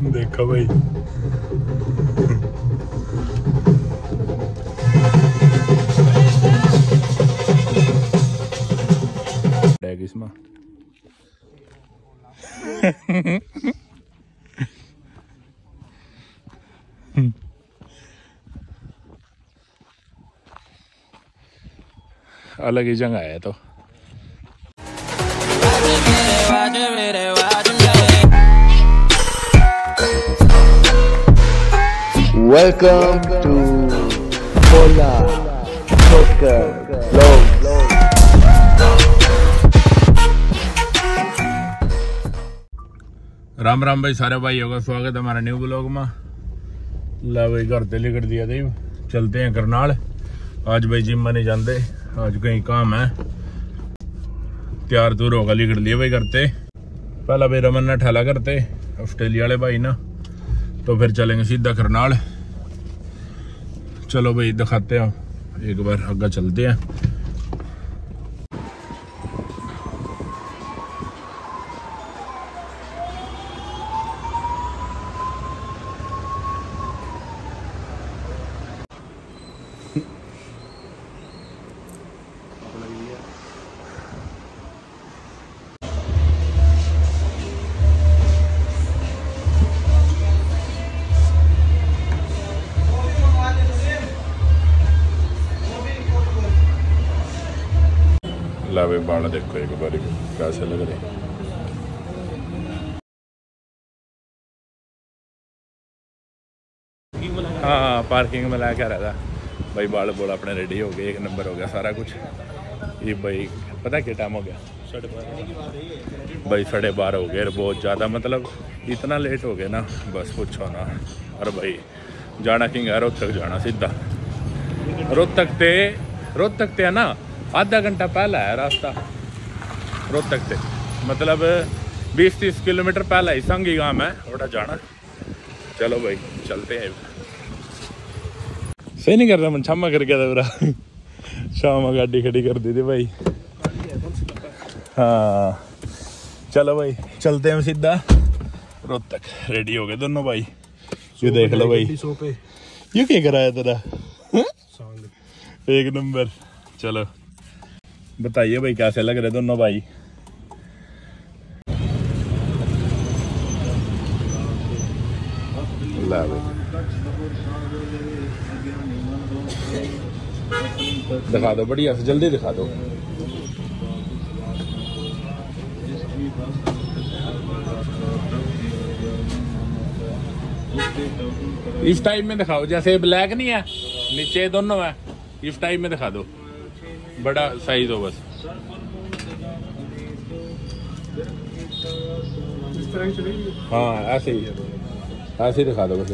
देखो भाई इसमें अलग ही जगह है तो वेलकम टू भोला ठोकर व्लॉग्स। राम राम भाई सारे भाइयों का स्वागत है हमारा न्यू ब्लॉग में। ला भाई घर ते लिखट दिया थे, चलते हैं करनाल। आज भाई जिम में नहीं जाते, आज कहीं काम है। तैयार दूर होगा लिखट लिए भाई करते। पहला भाई रमन ने ठेला करते ऑस्ट्रेलिया वाले भाई ना, तो फिर चलेंगे सीधा करनाल। चलो भाई दिखाते हैं, एक बार आगे चलते हैं। लावे बाल देखो एक बार कैसे लग रहे। हाँ पार्किंग में ला के रहा था भाई। बाल बोल अपने रेडी हो गए, एक नंबर हो गया सारा कुछ। ये भाई पता क्या टाइम हो गया? 12:30 भाई, 12:30 हो गए। बहुत ज़्यादा मतलब इतना लेट हो गया ना, बस पूछो ना। और भाई जाना किंग है, रोहतक जाना सीधा। रोहतक ते है ना, आधा घंटा पहला है रास्ता रोहतक से, मतलब 20-30 किलोमीटर पहला ही संगी गांव है थोड़ा जाना। चलो भाई चलते हैं। सही नहीं कर रहा मन, छामा कर गया था पूरा। शाम गाड़ी खड़ी कर दी थी भाई। हाँ चलो भाई चलते हैं सीधा रोहतक। रेडी हो गए दोनों भाई। ये देख लो भाई, ये क्या कराया तेरा? एक नंबर। चलो बताइए भाई कैसे लग रहे दोनों भाई? ला भाई दिखा दो बढ़िया से, जल्दी दिखा दो। इस टाइप में दिखाओ, जैसे ब्लैक नहीं है नीचे दोनों है, इस टाइप में दिखा दो। बड़ा साइज हो बस। हाँ ऐसे ही दिखा दो बस।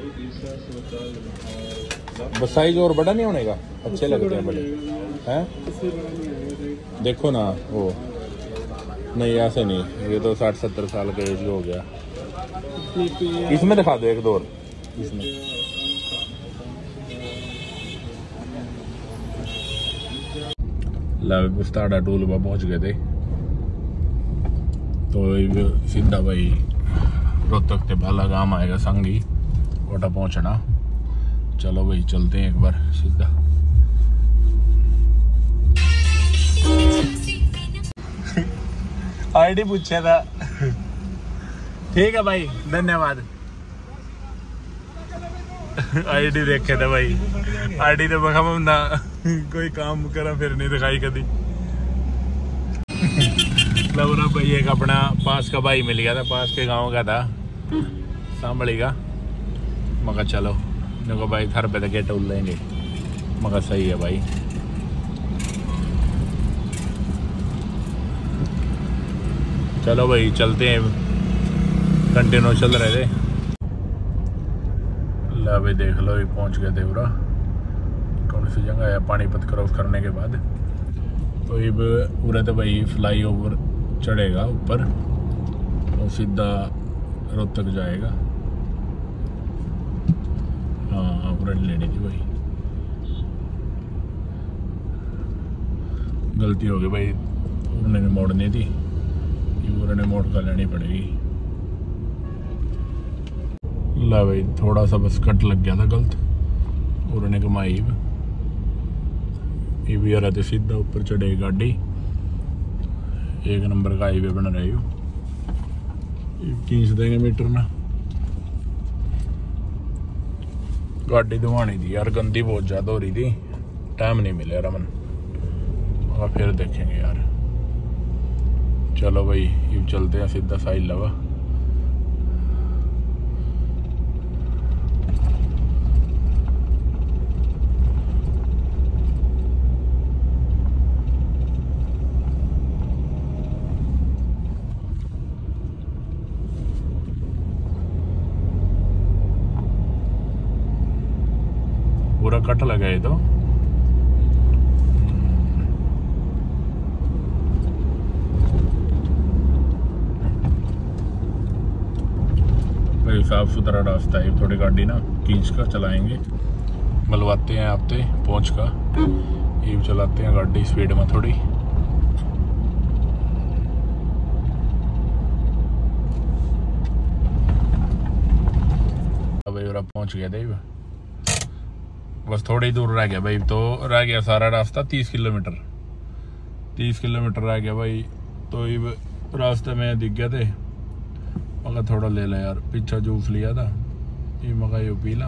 बस साइज और बड़ा नहीं होने का, अच्छे लगते हैं बड़े हैं। देखो ना वो नहीं, ऐसे नहीं, ये तो 60-70 साल का एज हो गया। इसमें दिखा दो एक दो और इसमें। लाड़ा टूल पर पहुंच गए थे, तो सीधा भाई रोहतक के पहला गांव आएगा संगी, ओटा पहुंचना। चलो भाई चलते हैं एक बार सीधा। आईडी पूछा था। ठीक है भाई धन्यवाद। आईडी देखे थे भाई, आईडी तो बखा ना कोई काम करा फिर नहीं दिखाई कभी। लवरा भाई एक अपना पास का भाई मिल गया था, पास के गांव का था, सांभली का। मगर चलो देखो भाई घर पे तो टूल लेंगे, मगर सही है भाई। चलो भाई चलते हैं, कंटिन्यू चल रहे थे। ला भाई देख लो ये पहुंच गए थे पूरा। कौन सी जगह है? पानीपत क्रॉस करने के बाद तो ये पूरे तो भाई फ्लाई ओवर चढ़ेगा ऊपर और सीधा रोहतक जाएगा। हाँ पूरा लेनी थी भाई, गलती हो गई भाई, उन्होंने मोड़नी थी, ये उन्होंने मोड़ कर लेनी पड़ेगी। ला भाई थोड़ा सा बस कट लग गया था गलत और उन्हें कमाई ये भी यार तो सीधा ऊपर चढ़े गाड़ी। एक नंबर का हाईवे बन रही हो, खींच देंगे मीटर ना। गाड़ी धुआनी थी यार, गंदी बहुत ज्यादा हो रही थी, टाइम नहीं मिले रमन, और फिर देखेंगे यार। चलो भाई ये चलते हैं सीधा साइड लगा। पूरा कट लगा है तो भाई साफ सुथरा रास्ता है, थोड़ी गाड़ी ना खींच कर चलाएंगे, मलवाते हैं आपते पहुंच का, ये चलाते हैं गाड़ी स्पीड में थोड़ी। भाई और पहुंच गया देव, बस थोड़ी दूर रह गया भाई, तो रह गया सारा रास्ता 30 किलोमीटर। 30 किलोमीटर रह गया भाई, तो ये रास्ते में दिख गया थे, मगर थोड़ा ले ला यार, पीछा जूस लिया था ये, मगर ये पी ला।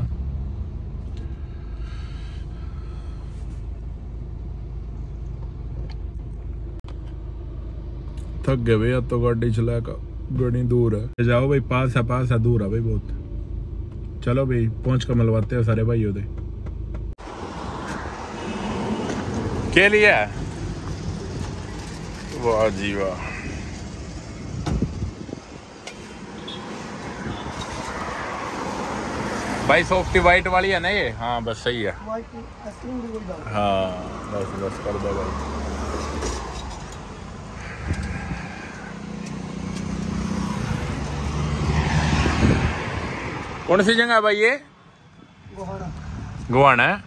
थक गए भाई, अब तो गाड़ी चला का बड़ी दूर है। जाओ भाई, पास है दूर है भाई बहुत। चलो भाई पहुंच कर मिलवाते हैं सारे भाई होते के लिए। वाह जी वाह, भाई सॉफ्टी वाइट वाली है ना ये? हाँ बस सही है, हाँ बस बस कर दो भाई। कौन सी जगह है भाई ये? गोहाना है।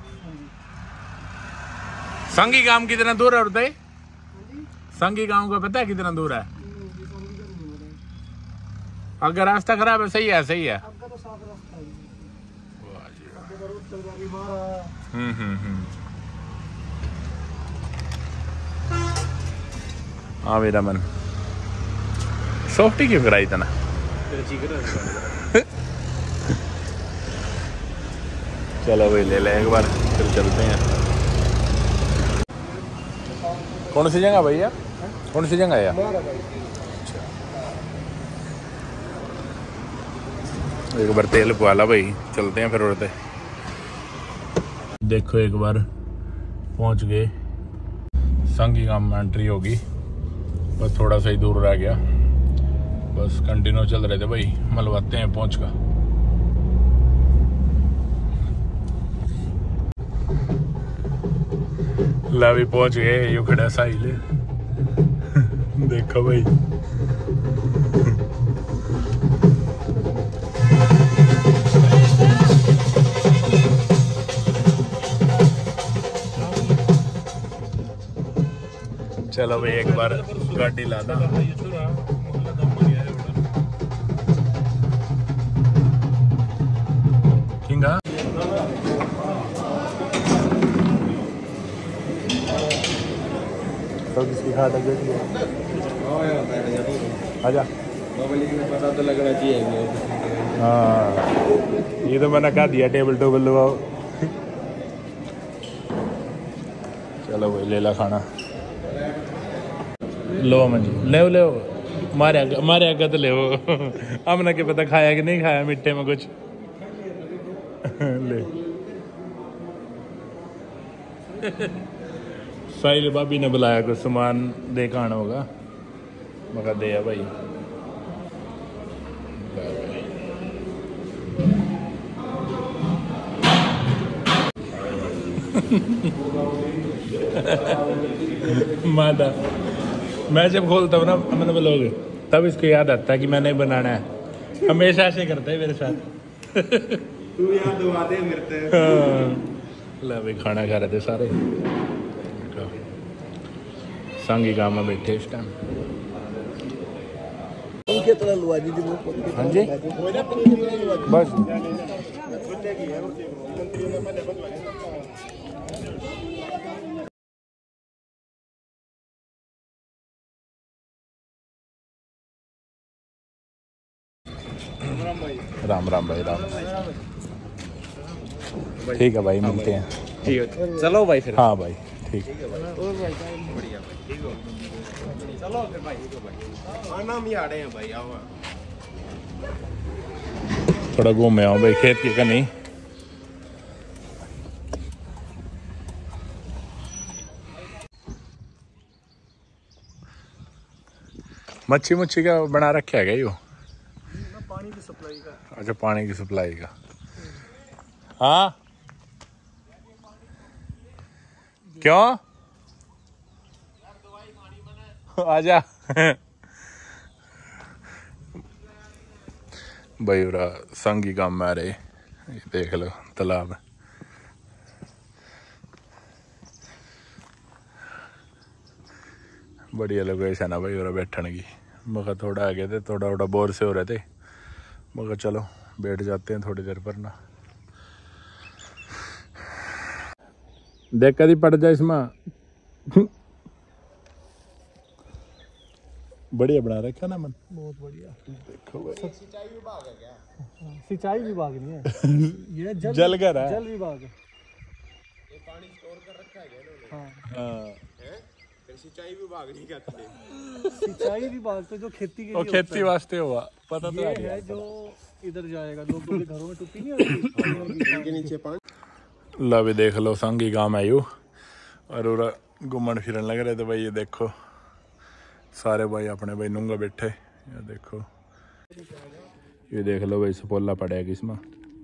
संगी गांव कितना दूर है उधर? संगी गांव का पता है कितना दूर है? अगर रास्ता खराब है सही है, सही है। हाँ मेरा मन सॉफ्टी क्यों कराई था ना? चलो भाई ले ले एक बार, फिर चलते हैं। कौन सी जगह भैया, कौन सी जगह है? एक बार तेल पवाला भाई, चलते हैं फिर उड़ते। देखो एक बार पहुंच गए, संगी गांव में एंट्री होगी, बस थोड़ा सा ही दूर रह गया, बस कंटिन्यू चल रहे थे भाई, मलवाते हैं पहुंच का। ला भी पहुंच गए, यू खड़ा साहिल देखो भाई। चलो भाई एक बार गाड़ी लादा। किंगा तो किसकी खाद है? आजा, पता तो लगना चाहिए। हाँ ये तो मैंने कहा दिया, टेबल टूबल लगाओ। चलो भाई ले ला खाना, लो मन ले ले, मारे आगे तो ले। हमने क्या पता खाया कि नहीं खाया मिट्टे में कुछ। ले साहिल भाभी ने बुलाया, कुछ सामान दे के आना होगा, मगर दे भाई। मादा मैं जब खोलता हूँ ना मैंने बोलोगे, तब इसको याद आता है कि मैंने बनाना है। हमेशा ऐसे करता है मेरे साथ। तू याद दुआ दे मेरे। ला भाई खाना खा रहे थे सारे, संगी गांव में बैठे इस टाइम। हाँ जी बस राम राम भाई राम। ठीक है भाई मिलते हैं। ठीक है चलो भाई फिर। हाँ भाई ठीक है। चलो फिर भाई आना हम ही आ रहे हैं भाई आओ। थोड़ा घूमे आओ भाई खेत की कनी। मच्छी मुच्छी का बना रखा है यो? पानी की सप्लाई का। अच्छा पानी की सप्लाई का। हाँ क्यों आजा भाई उरा संगी काम में आ रहे। ये देख लो तालाब बढ़िया लोकेशन है भाई उरा बैठने की। मगर थोड़ा आगे थे थोड़ा थोड़ा बोर से हो रहे थे मगर चलो बैठ जाते हैं थोड़ी देर पर ना। देख कभी पड़ जाए इसमें। बढ़िया बना रखा ना मन। बहुत बढ़िया। देखो भाई सिंचाई विभाग है क्या? सिंचाई विभाग नहीं है ये जल घर है। जल विभाग है। ये पानी स्टोर कर रखा है क्या इन्होंने? हाँ हाँ फिर सिंचाई विभाग नहीं कहते। सिंचाई विभाग तो जो खेती के वो लिए खेती वास्ते हुआ पता तो ये है। है जो इधर जाएगा लोगों के घरों में टूटी नहीं होती के नीचे पानी। ला भी देख लो संगी गांव है यू और उरा घूमन फिरन लग रहे थे भाई। ये देखो सारे भाई अपने भाई नूंगा बैठे। ये देखो ये देख लो भाई सपोला पड़ा है किसमें।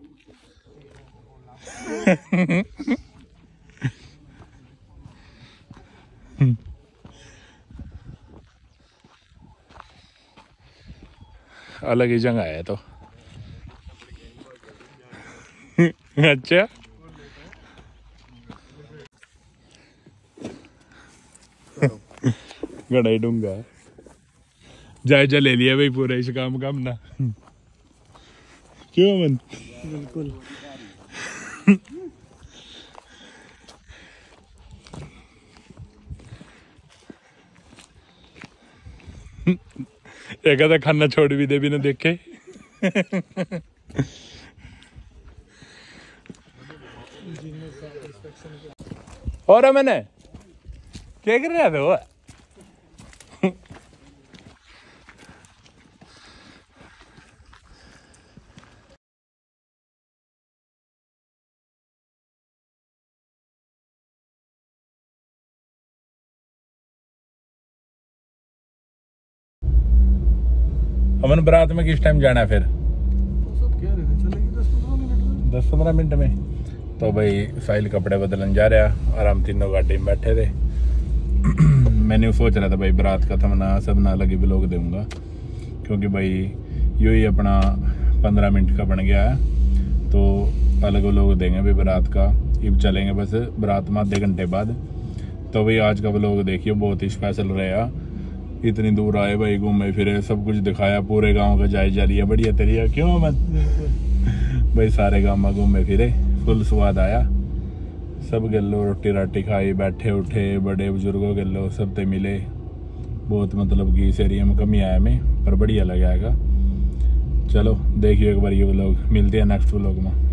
अलग ही जगह है तो। अच्छा गड़ा डूंगा जायजा ले लिया भाई पूरा इस काम का ना। क्यों मन बिल्कुल। एक आधा खाना छोड़ भी दे बिना देखे। और मैंने क्या कर रहा था वो? अमन बारात में किस टाइम जाना है फिर? तो सब कह रहे थे चलेगी 10-15 मिनट 10-15 मिनट में। में। तो भाई साहिल कपड़े बदलन जा रहा और हम तीनों गाड़ी में बैठे थे। मैंने सोच रहा था भाई बारात का था ना सब ना लगी ब्लॉग दूंगा क्योंकि भाई यू ही अपना 15 मिनट का बन गया है तो अलग व्लॉग देंगे भाई बारात का। अब चलेंगे बस बारात में आधे घंटे बाद। तो भाई आज का व्लॉग देखिए बहुत ही स्पेशल रहेगा। इतनी दूर आए भाई घूमे फिरे सब कुछ दिखाया पूरे गांव का जायजा लिया बढ़िया तरीका। क्यों मत भाई सारे गांव में घूमे फिरे फुल स्वाद आया। सब गलो रोटी राटी खाई बैठे उठे बड़े बुजुर्गों गलो सब ते मिले। बहुत मतलब कि इस एरिया में कमी आया में पर बढ़िया लगा। चलो देखिए एक बार ये व्लॉग। मिलते हैं नेक्स्ट व्लॉग में।